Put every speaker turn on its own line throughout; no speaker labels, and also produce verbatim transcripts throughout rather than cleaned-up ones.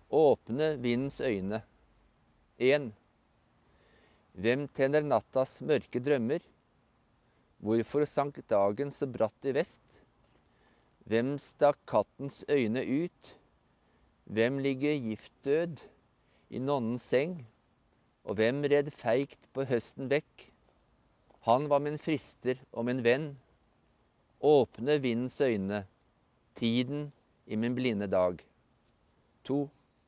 Åpne vindens øyne. En. Hvem tenner nattas mørke drømmer? Hvorfor sank dagen så bratt i vest? Hvem stakk kattens øyne ut? Hvem ligger giftdød i nonnens seng? Og hvem red feigt på høsten vekk? Han var min frister og min venn. Åpne vindens øyne, tiden i min blinde dag. To.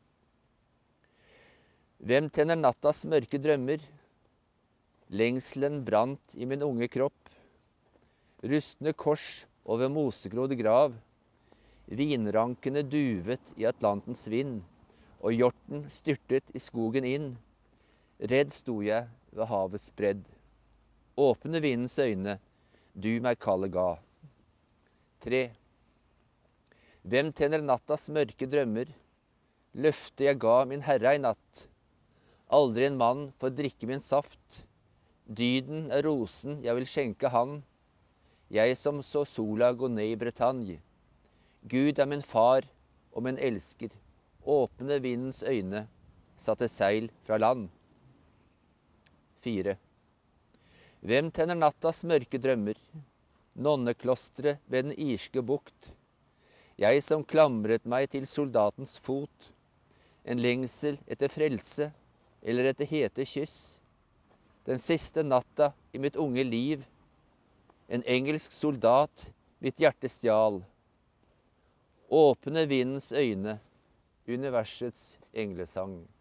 Hvem tenner nattas mørke drømmer? Lengselen brant i min unge kropp. Rustne kors over mosegrodd grav. Vinrankene duvet i Atlantens vind, og hjorten styrtet i skogen inn. Redd sto jeg ved havets bredd. Åpne vindens øyne, du meg kallet ga. Tre. Hvem tenner nattas mørke drømmer? Løftet jeg ga min herre i natt. Aldri en mann får drikke min saft. Dyden er rosen jeg vil skjenke han. Jeg som så sola gå ned i Bretagne. Gud er min far og min elsker. Åpne vindens øyne, satte seil fra land. Fire. Hvem tenner nattas mørke drømmer? Nonneklostret ved den irske bukt. Jeg som klamret meg til soldatens fot. En lengsel etter frelse, eller etter hete kyss. Den siste natta i mitt unge liv. En engelsk soldat mitt hjerte stjal. Åpne vindens øyne, universets englesang.